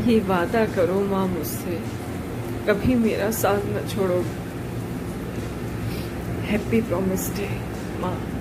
ये वादा करो माँ मुझसे, कभी मेरा साथ न छोड़ो। हैप्पी प्रॉमिस डे माँ।